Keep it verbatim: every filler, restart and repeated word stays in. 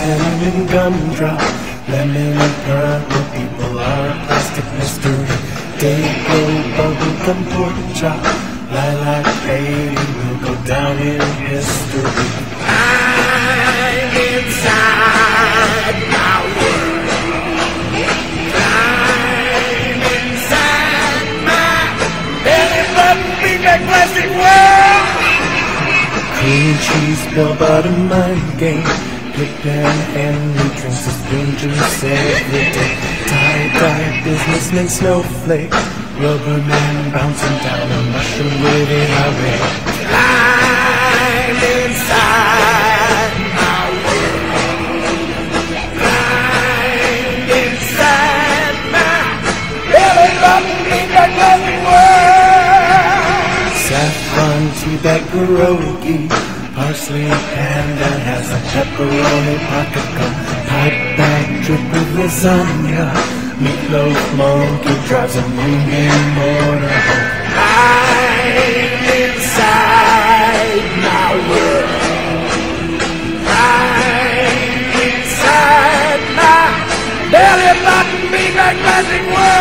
cinnamon gumdrop, lemon and purple people are a plastic mystery. Dayglow bubblegum pork chop, lilac lady will go down in history. I'm inside my world. I'm inside my belly button feedback plastic world. Cream cheese, bell bottom mind game. Pippin Henry drinks his green juice every day. Tie-dye businessman snowflake, rubber man bouncing down a mushroom with a highway. I'm inside my world. I'm inside my belly button feedback plastic world. Saffron teabag pierogi, parsley panda has a pepperoni pocket gum, pipe bag drip with lasagna, meatloaf monkey drives a moving motorhome. I'm inside my world. I'm inside my belly button feedback plastic world.